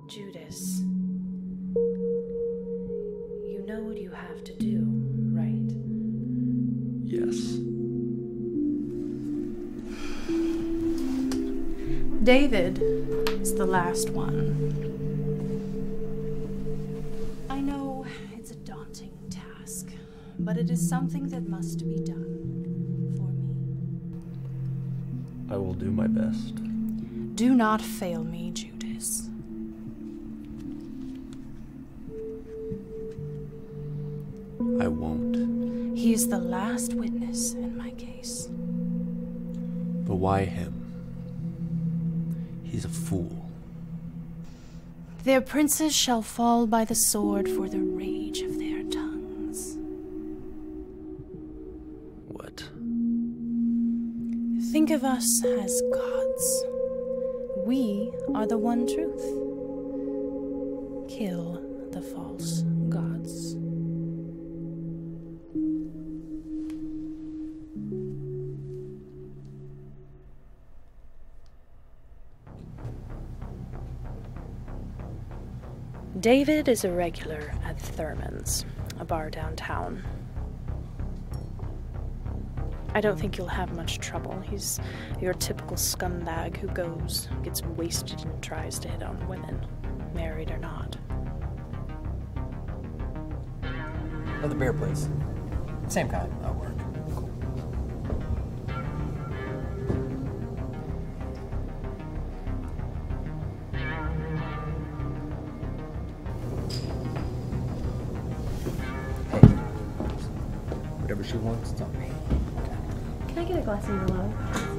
Judas, you know what you have to do, right? Yes. David is the last one. I know it's a daunting task, but it is something that must be done for me. I will do my best. Do not fail me, Judas. I won't. He is the last witness in my case. But why him? He's a fool. Their princes shall fall by the sword for the rage of their tongues. What? Think of us as gods. We are the one truth. Kill the false gods. David is a regular at Thurman's, a bar downtown. I don't think you'll have much trouble. He's your typical scumbag who goes, gets wasted, and tries to hit on women, married or not. Another beer, please. Same kind. That'll work. Cool. Hey. Whatever she wants, it's on me. Can I get a glass of Merlot?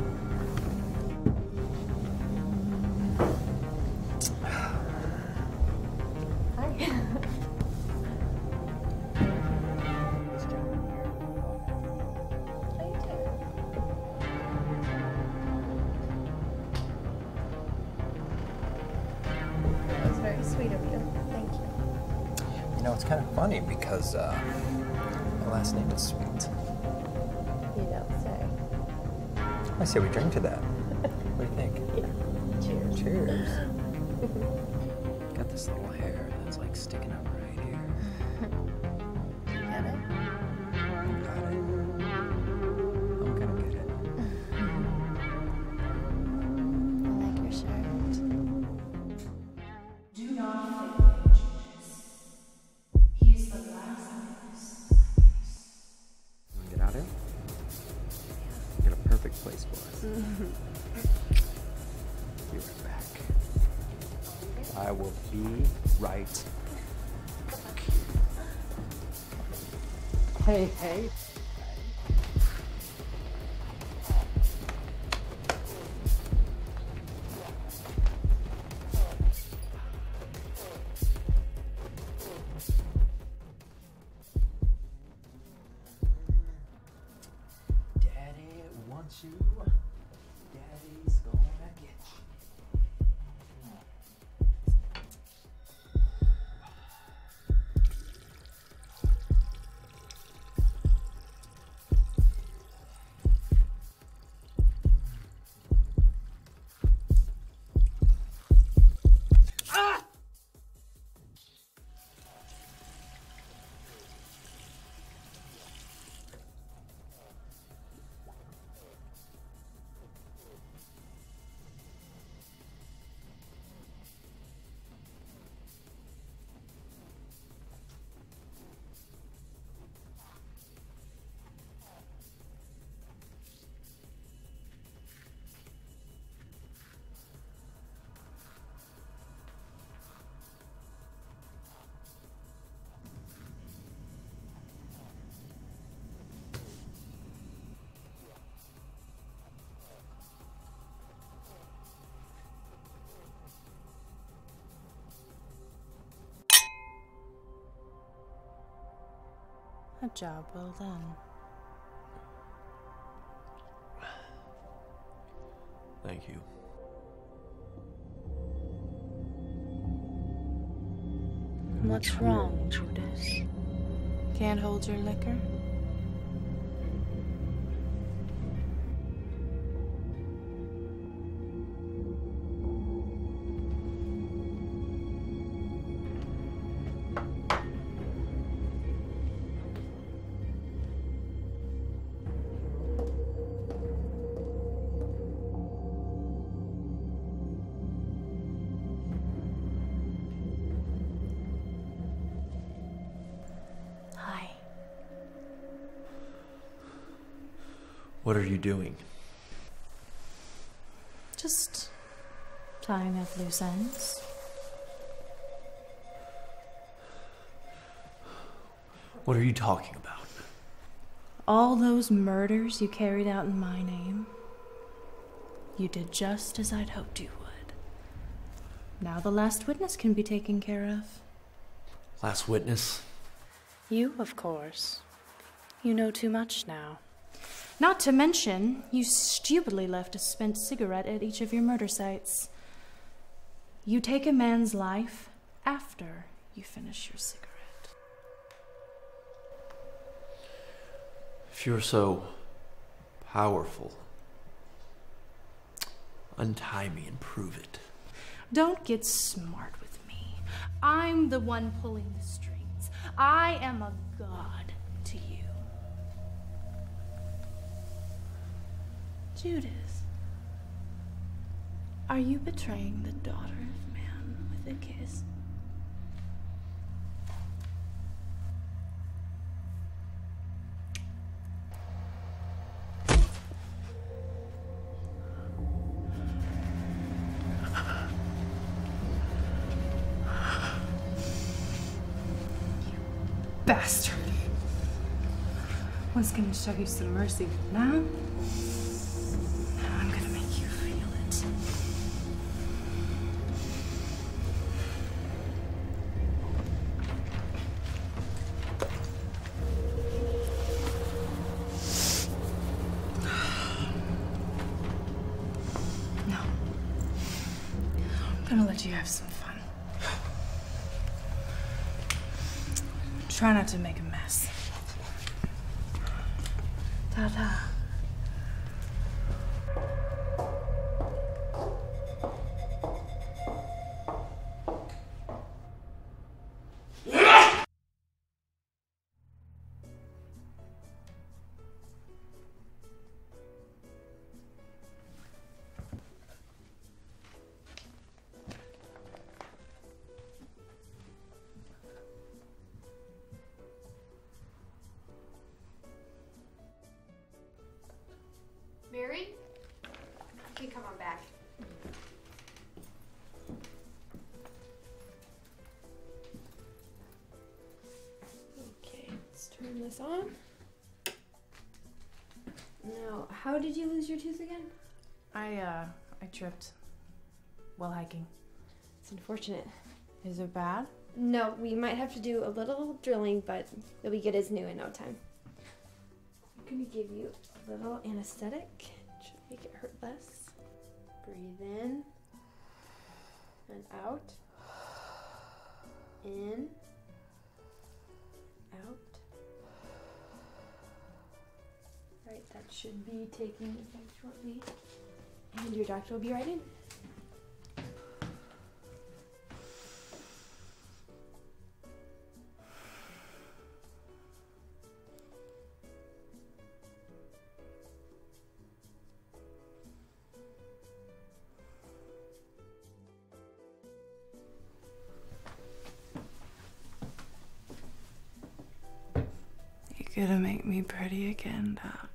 Hi. That was very sweet of you. Thank you. You know, it's kind of funny because my last name is Sweet. You don't say. I say we drink to that. What do you think? Yeah. Cheers. Cheers. Got this little hair that's like sticking up right here. Get it? Got it. I'm gonna get it. I like your shirt. Do not fail me, Judas. He is the last witness. Get out of here. Get a perfect place for us. Be right back. I will be right back. Hey. Daddy wants you. Daddy's gonna get you. A job well done. Thank you. What's wrong, Judas? Can't hold your liquor? What are you doing? Just tying up loose ends. What are you talking about? All those murders you carried out in my name, you did just as I'd hoped you would. Now the last witness can be taken care of. Last witness? You, of course. You know too much now. Not to mention, you stupidly left a spent cigarette at each of your murder sites. You take a man's life after you finish your cigarette. If you're so powerful, untie me and prove it. Don't get smart with me. I'm the one pulling the strings. I am a god to you. Judith, are you betraying the daughter of man with a kiss? Bastard. One's gonna show you some mercy. Now I'm gonna make you feel it. No. I'm gonna let you have some fun. Try not to make a mess. Ta-ta. Mary? Okay, come on back. Okay, let's turn this on. Now, how did you lose your tooth again? I tripped while hiking. It's unfortunate. Is it bad? No, we might have to do a little drilling, but you'll be good as new in no time. I'm gonna give you a little anesthetic. Should make it hurt less. Breathe in and out. In. Out. Right, that should be taking effect shortly. And your doctor will be right in. You're gonna make me pretty again, Doc.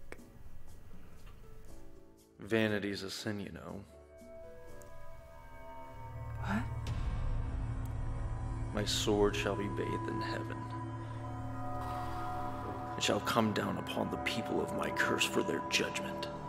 Vanity's a sin, you know. What? My sword shall be bathed in heaven. It shall come down upon the people of my curse for their judgment.